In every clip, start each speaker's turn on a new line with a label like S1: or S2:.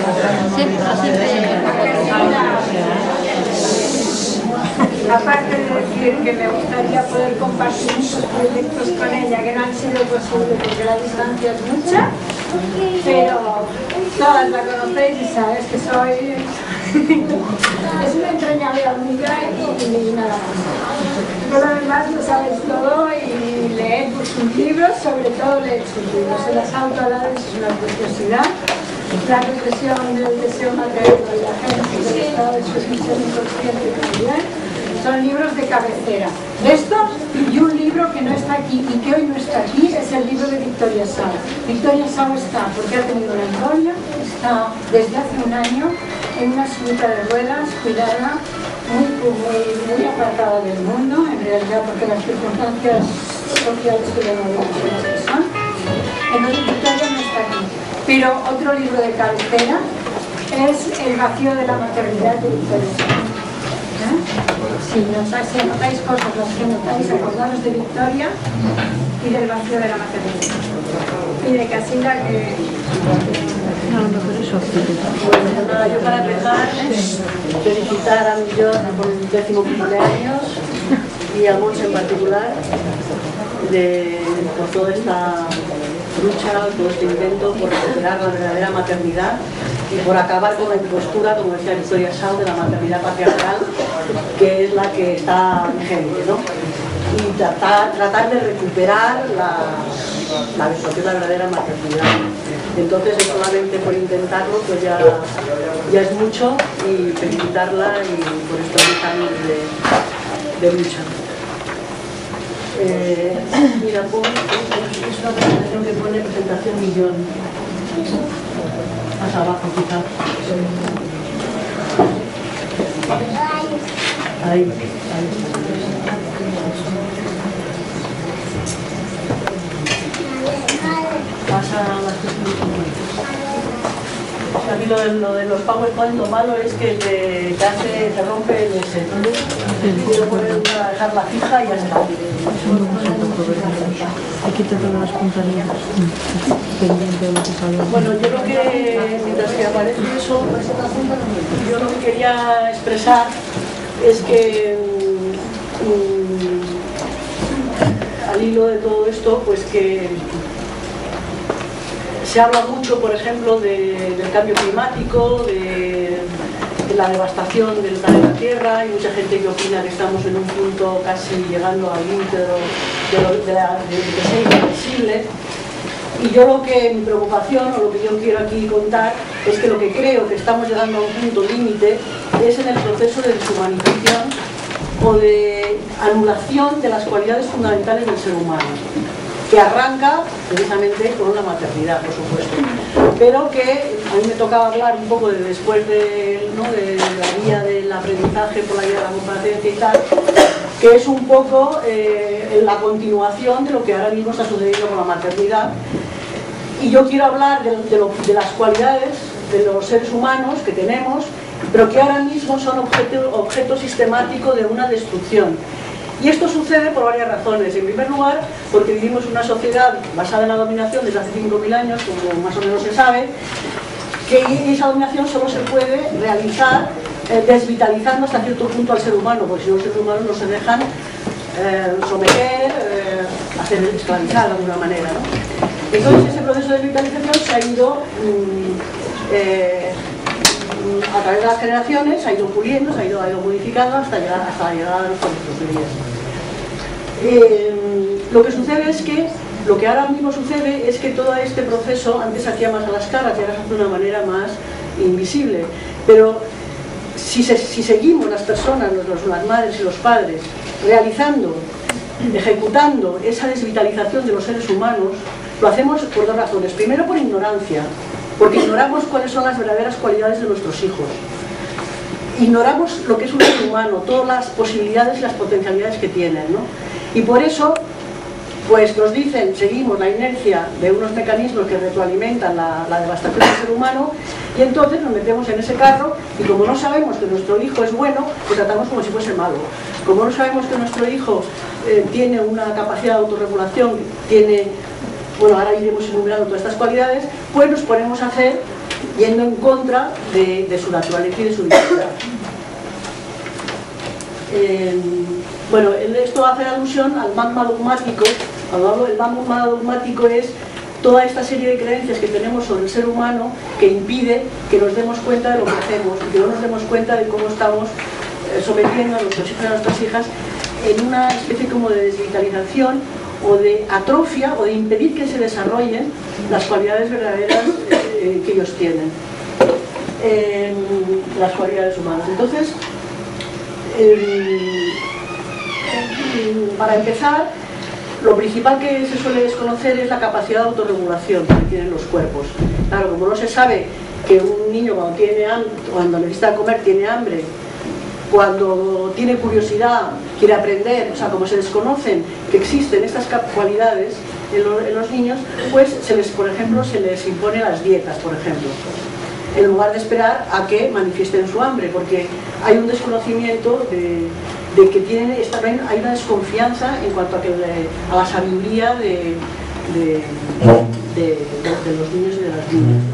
S1: Aparte de decir que me gustaría poder compartir muchos proyectos con ella que no han sido posibles porque la distancia es mucha, pero todas la conocéis y sabéis que soy es una entrañable amiga y nada más. Por lo demás lo sabéis todo y leed sus libros, sobre todo leed sus libros. En las autoridades es una preciosidad. La represión del deseo material de la gente, del estado de su expresión inconsciente también. Son libros de cabecera. Estos y un libro que no está aquí y que hoy no está aquí es el libro de Victoria Sau. Victoria Sau está porque ha tenido una embolia, está desde hace un año en una sillita de ruedas, cuidada, muy apartada del mundo, en realidad porque las circunstancias sociales que le rodean son las que son. Entonces Victoria no está aquí. Pero otro libro de cabecera es El vacío de la maternidad de Victoria Sau. Si notáis cosas, las que notáis, acordaros de Victoria y del vacío de la maternidad. Y de Casilda que...
S2: Bueno, nada, yo para empezar, felicitar a Millón por el 10º cumpleaños y a Monse en particular por toda esta lucha, todo este intento por recuperar la verdadera maternidad y por acabar con la impostura, como decía Victoria Sau, de la maternidad patriarcal, que es la que está vigente, ¿no? Y tratar de recuperar la verdadera maternidad. Entonces, solamente por intentarlo, pues ya es mucho, y felicitarla y por estos 10 años de lucha. Mira, es una presentación que pone presentación Millón. Más abajo, quizá. Ahí. Pasa las cuestiones. A mí lo de los PowerPoint, lo malo es que se rompe el S. Entonces, quiero dejar la fija y ya está.
S3: Aquí te todas las puntarías pendiente de lo que sale.
S2: Bueno, yo lo que, mientras que aparece eso, yo lo que quería expresar es que al hilo de todo esto, pues que se habla mucho, por ejemplo, del cambio climático, de la devastación del planeta Tierra. Hay mucha gente que opina que estamos en un punto casi llegando al límite de que sea irreversible. Y yo mi preocupación, o lo que yo quiero aquí contar, es que lo que creo que estamos llegando a un punto límite es en el proceso de deshumanización o de anulación de las cualidades fundamentales del ser humano, que arranca precisamente con la maternidad, por supuesto, pero que a mí me tocaba hablar un poco después de la vía del aprendizaje por la vía de la comparecencia y tal, que es un poco la continuación de lo que ahora mismo está sucediendo con la maternidad. Y yo quiero hablar de las cualidades de los seres humanos que tenemos, pero que ahora mismo son objeto sistemático de una destrucción. Y esto sucede por varias razones. En primer lugar, porque vivimos una sociedad basada en la dominación desde hace 5.000 años, como más o menos se sabe, que esa dominación solo se puede realizar desvitalizando hasta cierto punto al ser humano, porque si no, los seres humanos no se dejan someter, hacer esclavizar de alguna manera, ¿no? Entonces, ese proceso de desvitalización se ha ido a través de las generaciones, se ha ido puliendo, se ha ido modificando hasta llegar a nuestros días. Lo que sucede es que, lo que ahora mismo sucede es que todo este proceso antes se hacía más a las caras y ahora se hace de una manera más invisible. Pero si seguimos las personas, las madres y los padres, realizando, ejecutando esa desvitalización de los seres humanos, lo hacemos por dos razones. Primero, por ignorancia, porque ignoramos cuáles son las verdaderas cualidades de nuestros hijos. Ignoramos lo que es un ser humano, todas las posibilidades y las potencialidades que tienen, ¿no? Y por eso, pues nos dicen, seguimos la inercia de unos mecanismos que retroalimentan la devastación del ser humano, y entonces nos metemos en ese carro, y como no sabemos que nuestro hijo es bueno, pues tratamos como si fuese malo. Como no sabemos que nuestro hijo tiene una capacidad de autorregulación, bueno, ahora iremos enumerando todas estas cualidades, pues nos ponemos a hacer yendo en contra de su naturaleza y de su dignidad. Bueno, esto hace alusión al magma dogmático. Cuando hablo del magma dogmático es toda esta serie de creencias que tenemos sobre el ser humano que impide que nos demos cuenta de lo que hacemos y que no nos demos cuenta de cómo estamos sometiendo a nuestros hijos y a nuestras hijas en una especie como de desvitalización o de atrofia o de impedir que se desarrollen las cualidades verdaderas que ellos tienen, las cualidades humanas. Entonces, para empezar, lo principal que se suele desconocer es la capacidad de autorregulación que tienen los cuerpos. Claro, como no se sabe que un niño cuando tiene hambre, cuando necesita comer tiene hambre, cuando tiene curiosidad, quiere aprender, o sea, como se desconocen que existen estas cualidades en los niños, pues por ejemplo, se les impone las dietas, por ejemplo, en lugar de esperar a que manifiesten su hambre, porque hay un desconocimiento de que hay una desconfianza en cuanto a la sabiduría de los niños y de las niñas.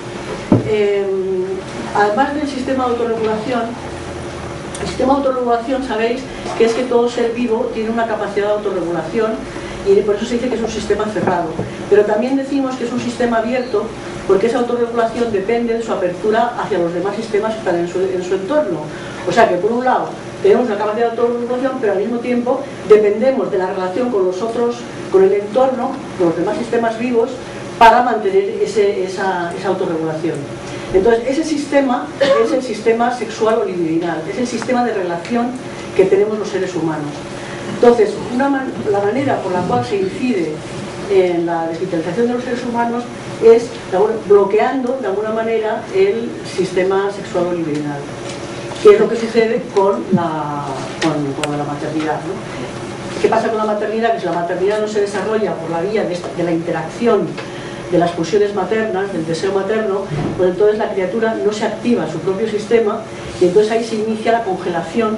S2: Además del sistema de autorregulación, el sistema de autorregulación, sabéis que es que todo ser vivo tiene una capacidad de autorregulación y por eso se dice que es un sistema cerrado. Pero también decimos que es un sistema abierto porque esa autorregulación depende de su apertura hacia los demás sistemas que están en su entorno. O sea que por un lado tenemos una capacidad de autorregulación, pero al mismo tiempo dependemos de la relación con los otros, con el entorno, con los demás sistemas vivos, para mantener esa autorregulación. Entonces, ese sistema es el sistema sexual o libidinal, es el sistema de relación que tenemos los seres humanos. Entonces, la manera por la cual se incide en la desvitalización de los seres humanos es bloqueando de alguna manera el sistema sexual o libidinal, que es lo que sucede con la maternidad, ¿no? ¿Qué pasa con la maternidad? Que si la maternidad no se desarrolla por la vía de la interacción de las pulsiones maternas, del deseo materno, pues entonces la criatura no se activa su propio sistema y entonces ahí se inicia la congelación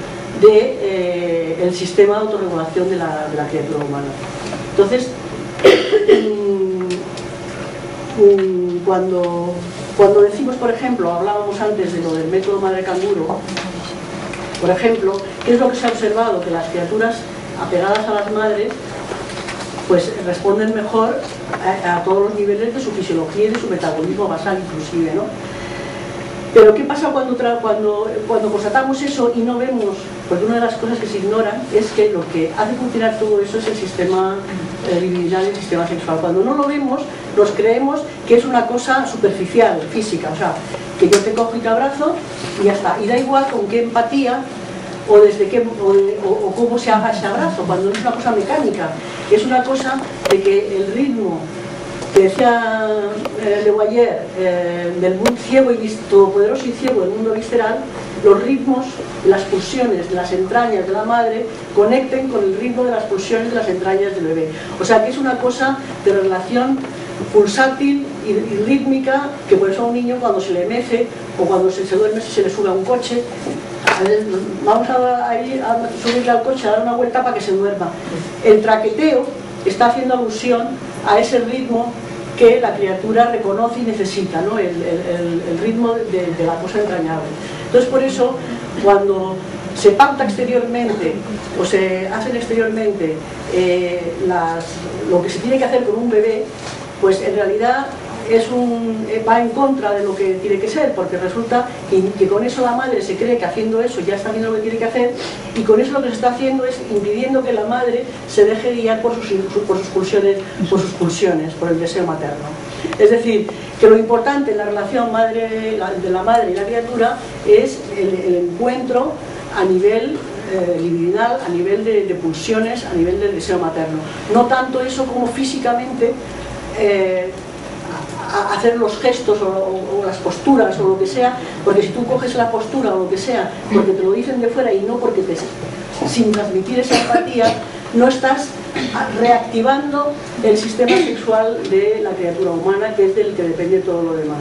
S2: del sistema de autorregulación de la criatura humana. Entonces, cuando decimos, por ejemplo, hablábamos antes de lo del método madre canguro, por ejemplo, ¿qué es lo que se ha observado? Que las criaturas apegadas a las madres pues responden mejor a todos los niveles de su fisiología y de su metabolismo basal inclusive, ¿no? Pero ¿qué pasa cuando constatamos eso y no vemos? Porque una de las cosas que se ignoran es que lo que hace funcionar todo eso es el sistema libidinal y el sistema sexual. Cuando no lo vemos, nos creemos que es una cosa superficial, física, o sea, que yo te cojo y te abrazo y ya está. Y da igual con qué empatía o cómo se haga ese abrazo, cuando no es una cosa mecánica, es una cosa de que el ritmo que decía Le Boyer del mundo ciego y todopoderoso y ciego del mundo visceral, los ritmos, las pulsiones de las entrañas de la madre conecten con el ritmo de las pulsiones de las entrañas del bebé. O sea que es una cosa de relación pulsátil y rítmica, que por eso a un niño cuando se le mece o cuando se duerme, si se le sube a un coche, vamos a ir a subirle al coche a dar una vuelta para que se duerma. El traqueteo está haciendo alusión a ese ritmo que la criatura reconoce y necesita, ¿no? el ritmo de la cosa entrañable. Entonces, por eso, cuando se pauta exteriormente o se hacen exteriormente lo que se tiene que hacer con un bebé, pues en realidad va en contra de lo que tiene que ser, porque resulta que con eso la madre se cree que haciendo eso ya está haciendo lo que tiene que hacer, y con eso lo que se está haciendo es impidiendo que la madre se deje guiar por sus pulsiones, por el deseo materno. Es decir, que lo importante en la relación de la madre y la criatura es el encuentro a nivel libidinal, a nivel de pulsiones, a nivel del deseo materno. No tanto eso como físicamente hacer los gestos o las posturas o lo que sea, porque si tú coges la postura o lo que sea porque te lo dicen de fuera y no porque sin transmitir esa empatía, no estás reactivando el sistema sexual de la criatura humana, que es del que depende todo lo demás.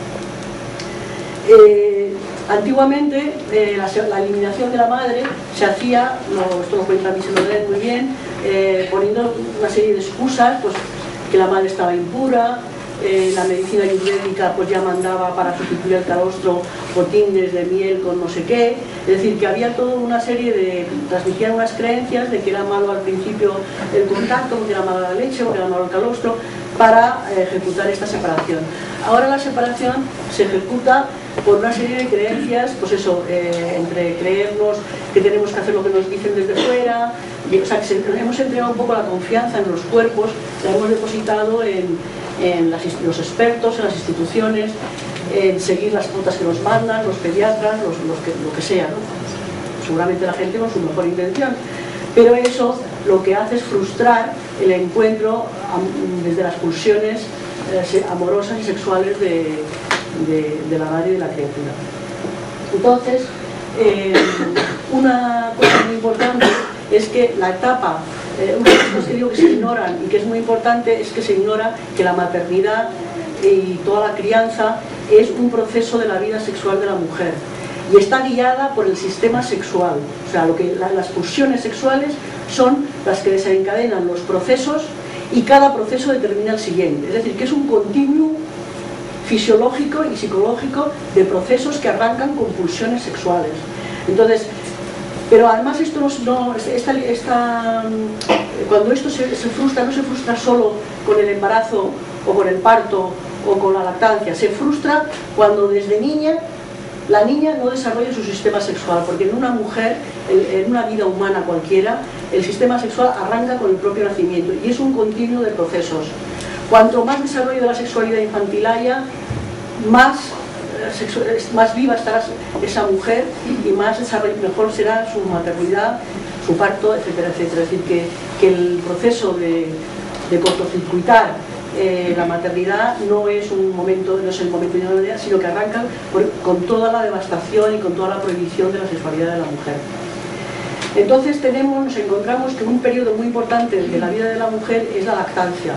S2: Antiguamente la eliminación de la madre se hacía, esto lo cuenta Michel Odret muy bien, poniendo una serie de excusas, pues que la madre estaba impura, la medicina ayurvédica pues ya mandaba para sustituir el calostro potines de miel con no sé qué, es decir, que había toda una serie de, transmitían unas creencias de que era malo al principio el contacto, que era malo la leche, que era malo el calostro, para ejecutar esta separación. Ahora la separación se ejecuta por una serie de creencias, pues eso, entre creernos que tenemos que hacer lo que nos dicen desde fuera, o sea, que hemos entregado un poco la confianza en los cuerpos, la hemos depositado en los expertos, en las instituciones, en seguir las pautas que nos mandan, los pediatras, lo que sea, ¿no? Seguramente la gente con su mejor intención, pero eso lo que hace es frustrar el encuentro desde las pulsiones amorosas y sexuales de la madre y de la criatura. Entonces, una cosa muy importante es que la etapa, una de las cosas que digo que se ignoran y que es muy importante es que se ignora que la maternidad y toda la crianza es un proceso de la vida sexual de la mujer y está guiada por el sistema sexual, o sea, las pulsiones sexuales son las que desencadenan los procesos y cada proceso determina el siguiente, es decir, que es un continuum fisiológico y psicológico de procesos que arrancan con pulsiones sexuales. Entonces, pero además esto cuando esto se frustra, no se frustra solo con el embarazo o con el parto o con la lactancia, se frustra cuando desde niña la niña no desarrolla su sistema sexual, porque en una mujer, en una vida humana cualquiera, el sistema sexual arranca con el propio nacimiento y es un continuo de procesos. Cuanto más desarrollo de la sexualidad infantil haya, más viva estará esa mujer y más mejor será su maternidad, su parto, etcétera, etcétera. Es decir, que el proceso de cortocircuitar la maternidad no es el momento de una manera, sino que arranca con toda la devastación y con toda la prohibición de la sexualidad de la mujer. Entonces nos encontramos que un periodo muy importante de la vida de la mujer es la lactancia.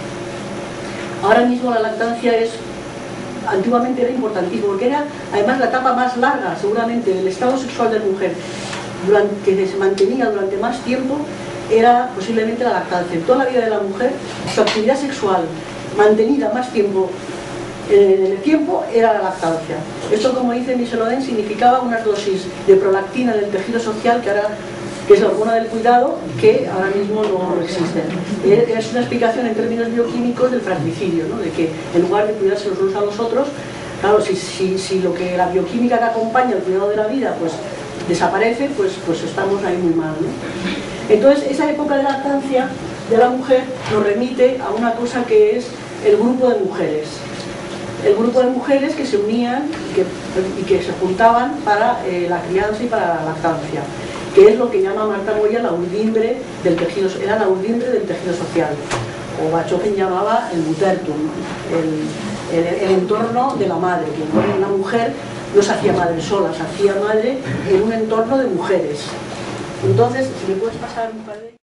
S2: Ahora mismo la lactancia antiguamente era importantísimo, porque era además la etapa más larga, seguramente, del estado sexual de la mujer, que se mantenía durante más tiempo, era posiblemente la lactancia. En toda la vida de la mujer, su actividad sexual mantenida más tiempo en el tiempo era la lactancia. Esto, como dice Michel Oden, significaba unas dosis de prolactina en el tejido social que es la hormona del cuidado, que ahora mismo no existe. Es una explicación en términos bioquímicos del fratricidio, ¿no? De que en lugar de cuidarse los unos a los otros, claro, si la bioquímica que acompaña el cuidado de la vida pues desaparece, pues estamos ahí muy mal, ¿no? Entonces, esa época de lactancia de la mujer nos remite a una cosa que es el grupo de mujeres. El grupo de mujeres que se unían y que se juntaban para la crianza y para la lactancia, que es lo que llama Marta Moya la urdimbre del tejido, era la urdimbre del tejido social, o Bachofen llamaba el butertum, el entorno de la madre, que una mujer no se hacía madre sola, se hacía madre en un entorno de mujeres. Entonces, si me puedes pasar un par de...